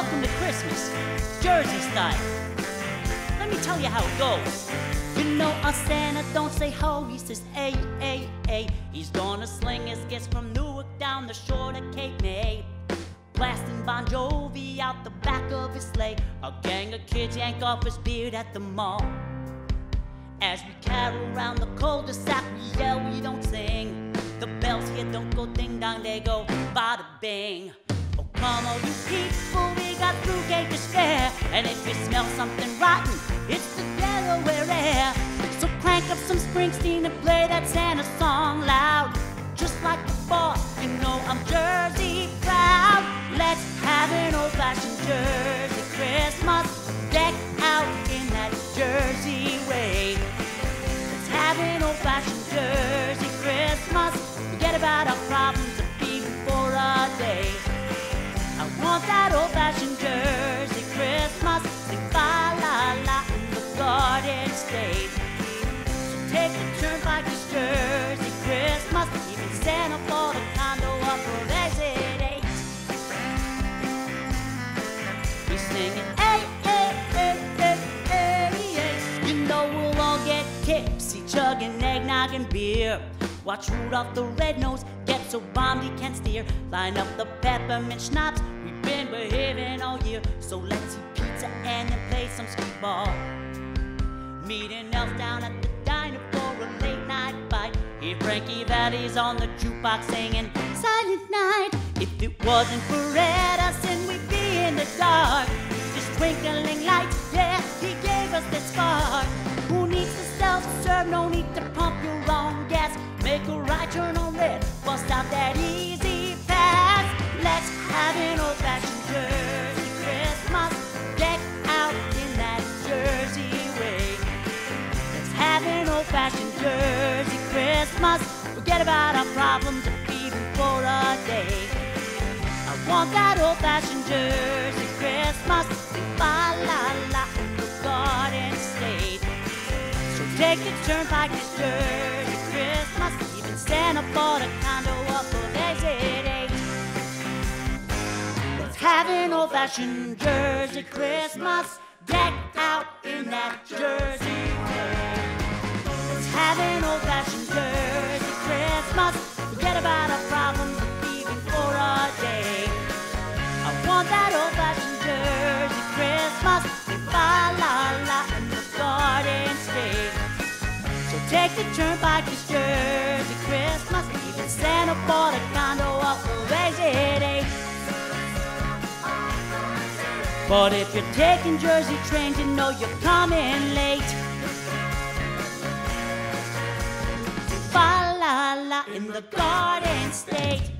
Welcome to Christmas, Jersey style. Let me tell you how it goes. You know a Santa don't say ho, he says ay, ay, ay. He's gonna sling his gifts from Newark down the shore to Cape May, blasting Bon Jovi out the back of his sleigh. A gang of kids yank off his beard at the mall. As we carol around the cul-de-sac, we yell, we don't sing. The bells here don't go ding-dong, they go bada bing. Oh, come on, you people, we got fruitcake to spare. And if you smell something rotten, it's the Delaware air. So crank up some Springsteen and play that Santa song loud. Just like before, you know I'm Jersey proud. Let's have an old-fashioned Jersey Christmas. Deck out in that Jersey way. Let's have an old-fashioned Jersey Christmas. Forget about our problems of even for a day. I want that old-fashioned Jersey Christmas. Sing fa-la-la in the Garden State. So take a turn like this Jersey Christmas. Even Santa bought a condo up for exit 8. He's singing hey, hey, hey, hey, hey, hey. You know we'll all get tipsy, chugging eggnog and beer. Watch Rudolph the Red-Nosed get so bombed he can't steer. Line up the peppermint schnapps, we've been behaving all year. So let's eat pizza and then play some skee-ball. Meet an elf down at the diner for a late-night bite. Hear Frankie Valli's on the jukebox singing Silent Night. If it wasn't for Edison, we'd be in the dark. Just twinkling lights, yeah, he gave us that spark. Who needs to self-serve? No need to pump your own gas. Make a right turn on red, bust out that easy pass. Let's have an old-fashioned Jersey Christmas. Deck out in that Jersey way. Let's have an old-fashioned Jersey Christmas. Forget about our problems even for a day. I want that old-fashioned Jersey Christmas. Sing fa-la-la in the Garden State. So take a turn like this Jersey Christmas. Even Santa bought a condo up for exit 8. Let's have an old-fashioned Jersey Christmas. Deck out in that Jersey way. Let's have an old-fashioned Jersey Christmas. Forget about our problems even for a day. I want that old-fashioned Jersey Christmas. Sing fa-la-la in the Garden State. So take the turnpike this Jersey Christmas. Even Santa bought a condo up for exit 8. But if you're taking Jersey trains, you know you're coming late. Fa-la-la in the Garden State.